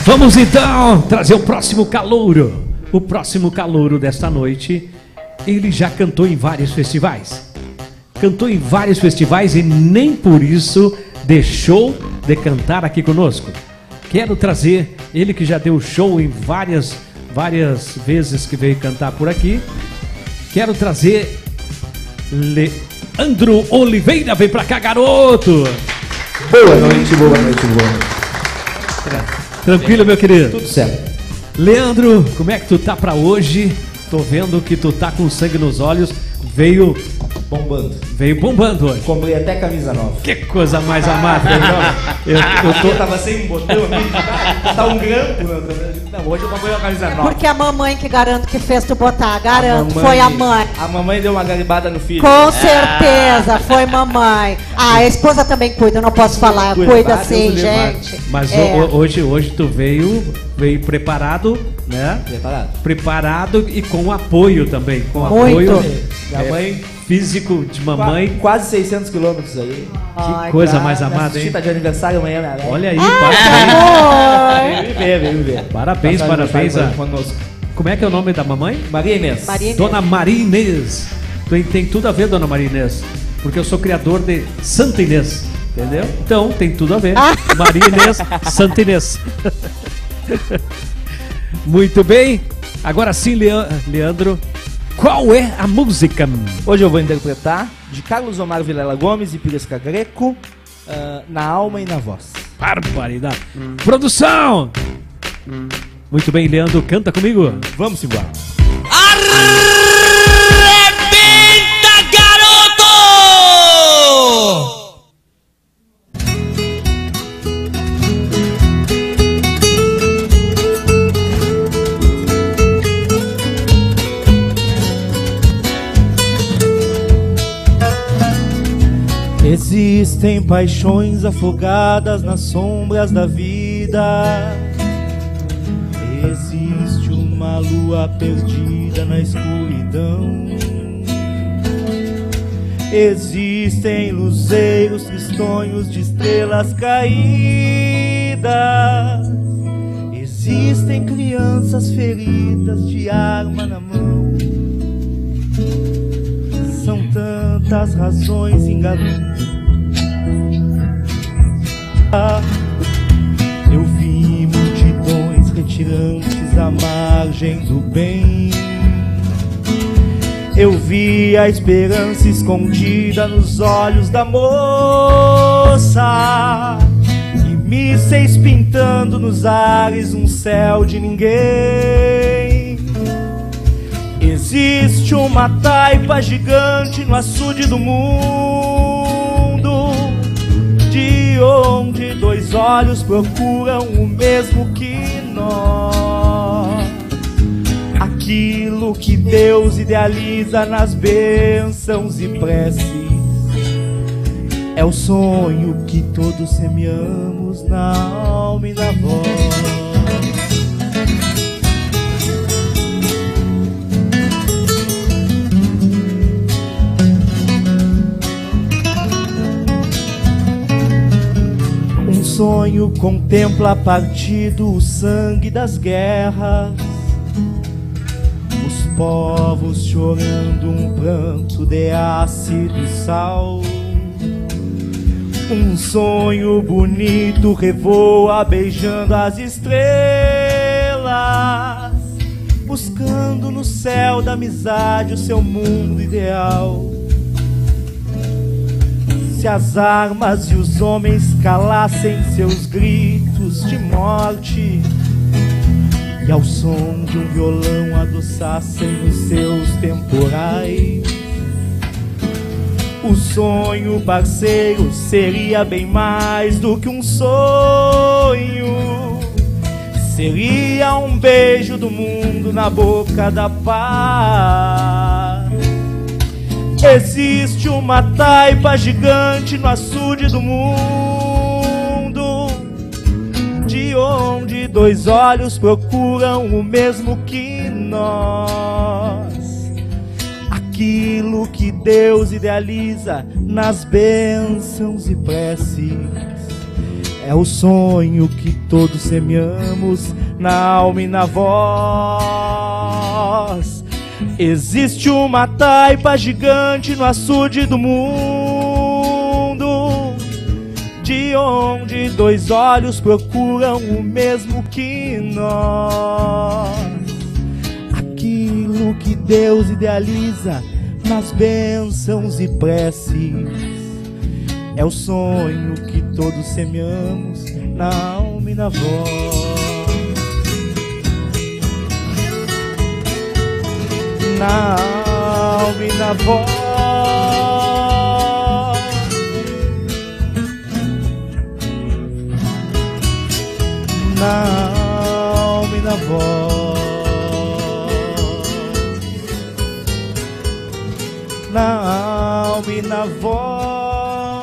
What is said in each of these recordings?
Vamos então trazer o próximo calouro. O próximo calouro desta noite. Ele já cantou em vários festivais. Cantou em vários festivais e nem por isso deixou de cantar aqui conosco. Quero trazer ele que já deu show em várias vezes que veio cantar por aqui. Quero trazer Leandro Oliveira. Vem pra cá, garoto. Boa noite, boa noite, boa noite. Tranquilo, meu querido? Tudo certo. Leandro, como é que tu tá pra hoje? Tô vendo que tu tá com sangue nos olhos. Veio bombando hoje. Comprei até camisa nova. Que coisa mais amada. Eu tava sem botão, tá um grampo. Não, hoje eu comprei uma camisa nova. Porque a mamãe que garanto que fez tu botar, garanto, foi a mãe. A mamãe deu uma garibada no filho. Com certeza, foi mamãe. Ah, a esposa também cuida, eu não posso falar, cuida sim, gente. Mas hoje tu veio preparado, né? Preparado e com apoio também. Com muito. Apoio. Minha mãe, físico de mamãe. Quase 600 quilômetros aí. Que coisa mais amada, hein? Tá de aniversário amanhã, minha velha. Olha aí, parabéns. Vem me ver. Parabéns. Conosco. Como é que é o nome da mamãe? Maria Inês. Dona Maria Inês. Tem tudo a ver, Dona Maria Inês. Porque eu sou criador de Santa Inês. Entendeu? Então, tem tudo a ver. Maria Inês, Santa Inês. Muito bem. Agora sim, Leandro. Qual é a música? Hoje eu vou interpretar de Carlos Omar Vilela Gomes e Piresca Greco, Na Alma e na Voz. Barbaridade. Produção! Muito bem, Leandro, canta comigo. Vamos embora. Arrebenta, garoto! Existem paixões afogadas nas sombras da vida. Existe uma lua perdida na escuridão. Existem luzeiros tristonhos de estrelas caídas. Existem crianças feridas de arma na mão. São tantas razões enganadas. Eu vi multidões retirantes à margem do bem. Eu vi a esperança escondida nos olhos da moça, e mísseis pintando nos ares um céu de ninguém. Existe uma taipa gigante no açude do mundo, de onde dois olhos procuram o mesmo que nós. Aquilo que Deus idealiza nas bênçãos e preces é o sonho que todos semeamos na alma e na voz. Um sonho contempla partido o sangue das guerras, os povos chorando um pranto de ácido e sal. Um sonho bonito revoa beijando as estrelas, buscando no céu da amizade o seu mundo ideal. Se as armas e os homens calassem seus gritos de morte, e ao som de um violão adoçassem os seus temporais, o sonho, parceiro, seria bem mais do que um sonho. Seria um beijo do mundo na boca da paz. Existe uma taipa gigante no açude do mundo, de onde dois olhos procuram o mesmo que nós. Aquilo que Deus idealiza nas bênçãos e preces É o sonho que todos semeamos na alma e na voz. Existe uma taipa gigante no açude do mundo, de onde dois olhos procuram o mesmo que nós. Aquilo que Deus idealiza nas bênçãos e preces é o sonho que todos semeamos na alma e na voz. Na alma e na voz. Na alma e na voz. Na alma e na voz.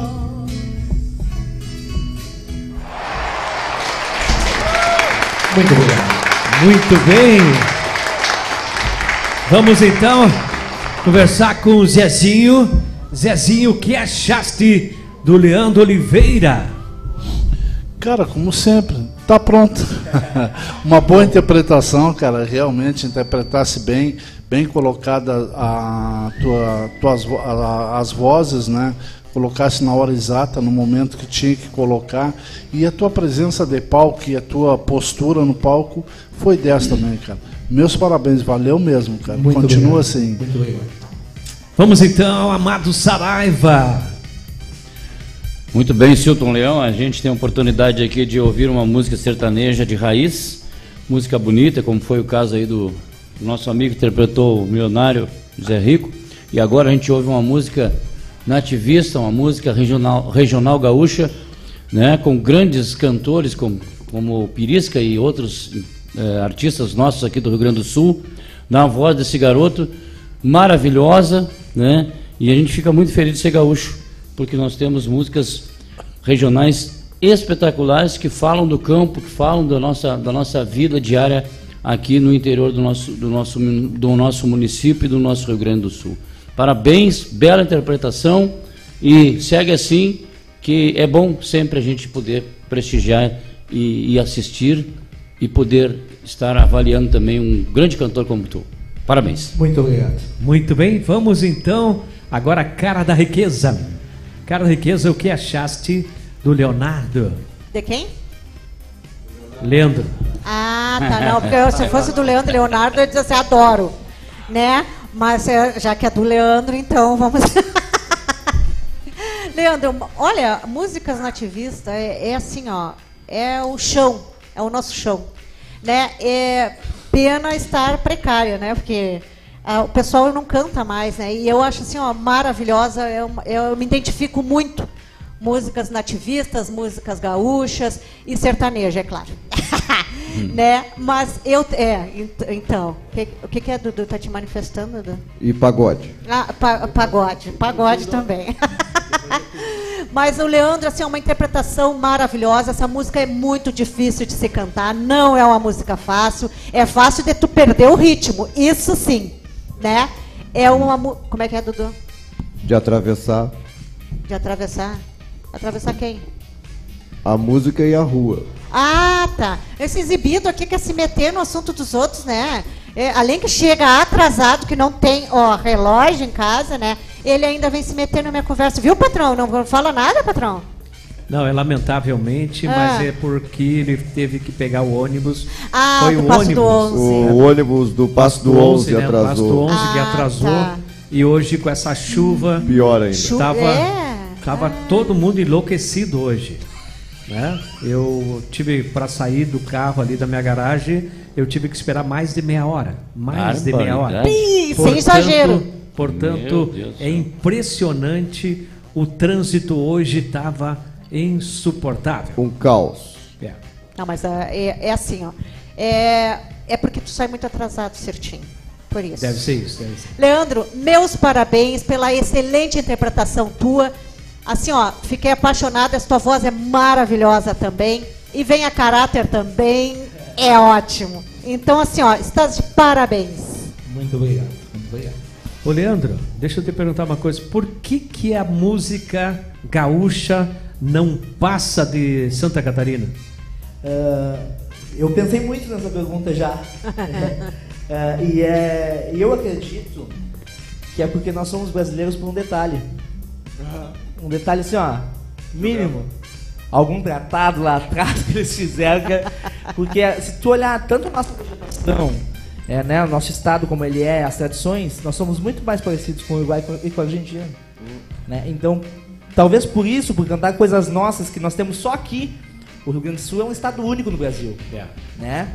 Muito obrigado. Muito bem. Vamos então conversar com o Zezinho. Zezinho, o que achaste do Leandro Oliveira? Cara, como sempre, tá pronto. Uma boa interpretação, cara. Realmente interpretasse bem, bem colocada as vozes, né? Colocasse na hora exata, no momento que tinha que colocar. E a tua presença de palco e a tua postura no palco foi dessa também, cara. Meus parabéns, valeu mesmo, cara. Muito Continua obrigado. assim. Muito obrigado. Vamos então, Amado Saraiva. Muito bem, Silton Leão, a gente tem a oportunidade aqui de ouvir uma música sertaneja de raiz, música bonita, como foi o caso aí do nosso amigo que interpretou o milionário Zé Rico, e agora a gente ouve uma música nativista, uma música regional gaúcha, né, com grandes cantores como o Pirisca e outros artistas nossos aqui do Rio Grande do Sul, na voz desse garoto maravilhosa, né, e a gente fica muito feliz de ser gaúcho, porque nós temos músicas regionais espetaculares que falam do campo, que falam da nossa vida diária aqui no interior do nosso município e do nosso Rio Grande do Sul. Parabéns, bela interpretação, e segue assim, que é bom sempre a gente poder prestigiar e assistir e poder estar avaliando também um grande cantor como tu. Parabéns. Muito obrigado. Muito bem, vamos então agora a Cara da Riqueza. Cara da Riqueza, o que achaste do Leonardo? De quem? Leandro. Ah, tá, não, porque se fosse do Leonardo, eu ia dizer assim, adoro, né? Mas já que é do Leandro, então vamos... Leandro, olha, músicas nativistas é assim, ó, é o chão, é o nosso chão, né? É pena estar precária, né? Porque o pessoal não canta mais, né? E eu acho assim, ó, maravilhosa, eu me identifico muito. Músicas nativistas, músicas gaúchas e sertaneja, é claro. Né? Mas eu... então, o que é, Dudu? Tá te manifestando, Dudu? E pagode. Ah, pagode também. Mas o Leandro, assim, é uma interpretação maravilhosa. Essa música é muito difícil de se cantar, não é uma música fácil. É fácil de tu perder o ritmo, isso sim, né? É uma... Como é que é, Dudu? De atravessar. De atravessar? Atravessar quem? A música e a rua. Ah, tá. Esse exibido aqui quer se meter no assunto dos outros, né? Além que chega atrasado, que não tem relógio em casa, né? Ele ainda vem se meter na minha conversa. Viu, patrão? Não fala nada, patrão? Não, lamentavelmente, mas é porque ele teve que pegar o ônibus. Ah, foi do o Passo ônibus. do 11. O ônibus do Passo do 11 né? atrasou. O Passo do 11 que atrasou. Tá. E hoje, com essa chuva... Pior ainda. Tava todo mundo enlouquecido hoje, né? Eu tive para sair do carro ali da minha garagem, eu tive que esperar mais de meia hora, de meia hora. Sem exagero. Portanto, é impressionante, o trânsito hoje estava insuportável. Um caos. Não, mas é assim, ó. É porque tu sai muito atrasado, certinho. Por isso. Deve ser isso, deve ser. Leandro, meus parabéns pela excelente interpretação tua. Assim, ó, fiquei apaixonada, essa tua voz é maravilhosa também. E vem a caráter também, é ótimo. Então, assim, ó, estás de parabéns. Muito obrigado, muito obrigado. Ô, Leandro, deixa eu te perguntar uma coisa. Por que a música gaúcha não passa de Santa Catarina? Eu pensei muito nessa pergunta já. E eu acredito que é porque nós somos brasileiros por um detalhe. Um detalhe assim, ó, mínimo. Algum tratado lá atrás que eles fizeram. Porque se tu olhar tanto a nossa vegetação, né, o nosso estado como ele é, as tradições, nós somos muito mais parecidos com o Uruguai e com a Argentina. Né? Então, talvez por isso, por cantar coisas nossas que nós temos só aqui, o Rio Grande do Sul é um estado único no Brasil. Né?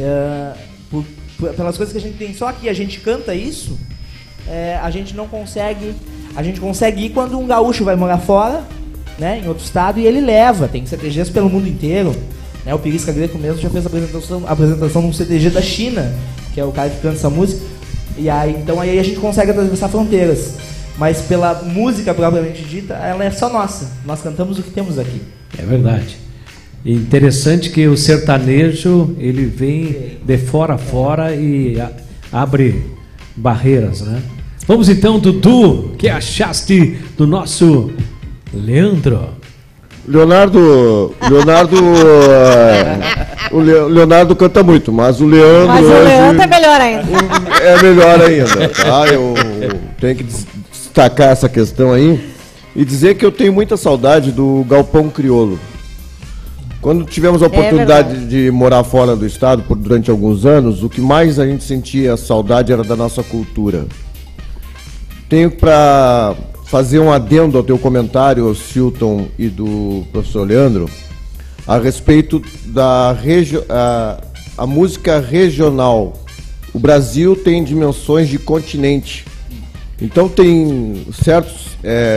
Pelas coisas que a gente tem só aqui, a gente canta isso, a gente não consegue. A gente consegue ir quando um gaúcho vai morar fora, né, em outro estado, e ele leva. Tem CTGs pelo mundo inteiro. Né? O Pirisca Greco mesmo já fez a apresentação num CTG da China, que é o cara que canta essa música. E aí, então aí a gente consegue atravessar fronteiras. Mas pela música propriamente dita, ela é só nossa. Nós cantamos o que temos aqui. É verdade. E interessante que o sertanejo, ele vem de fora a fora e abre barreiras, né? Vamos então, Dudu, que achaste do nosso Leandro? O Leonardo canta muito, mas o Leandro. Mas o Leandro é melhor ainda. É melhor ainda, tá? Eu tenho que destacar essa questão aí e dizer que eu tenho muita saudade do Galpão Crioulo. Quando tivemos a oportunidade de morar fora do estado durante alguns anos, o que mais a gente sentia saudade era da nossa cultura. Tenho para fazer um adendo ao teu comentário, Silton, e do professor Leandro, a respeito da a música regional. O Brasil tem dimensões de continente. Então tem certos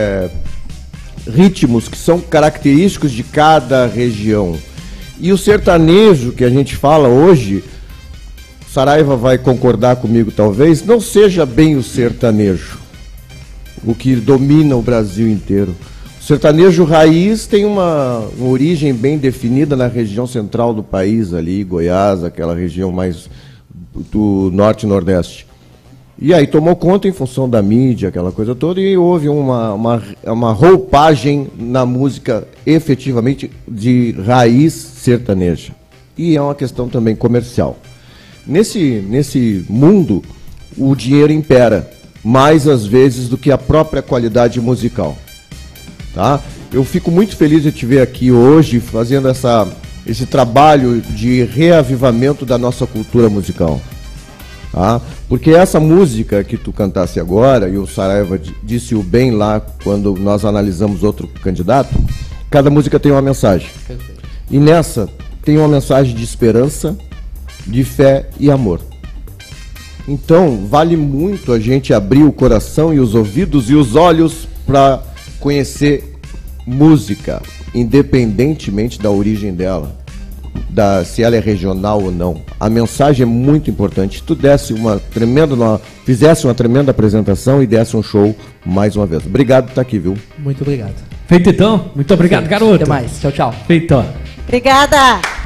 ritmos que são característicos de cada região. E o sertanejo que a gente fala hoje, Saraiva vai concordar comigo talvez, não seja bem o sertanejo o que domina o Brasil inteiro. O sertanejo raiz tem uma origem bem definida na região central do país, ali, Goiás, aquela região mais do norte e nordeste. E aí tomou conta em função da mídia, aquela coisa toda, e houve uma roupagem na música efetivamente de raiz sertaneja. E é uma questão também comercial. Nesse mundo, o dinheiro impera, mais às vezes do que a própria qualidade musical. Tá? Eu fico muito feliz de te ver aqui hoje fazendo esse trabalho de reavivamento da nossa cultura musical. Tá? Porque essa música que tu cantasse agora, e o Saraiva disse-o bem lá quando nós analisamos outro candidato, cada música tem uma mensagem. E nessa tem uma mensagem de esperança, de fé e amor. Então, vale muito a gente abrir o coração e os ouvidos e os olhos para conhecer música, independentemente da origem dela, se ela é regional ou não. A mensagem é muito importante. Se tu fizesse uma tremenda apresentação e desse um show mais uma vez. Obrigado por estar aqui, viu? Muito obrigado. Feito então? Muito obrigado, garoto. Até mais. Tchau, tchau. Feito. Obrigada.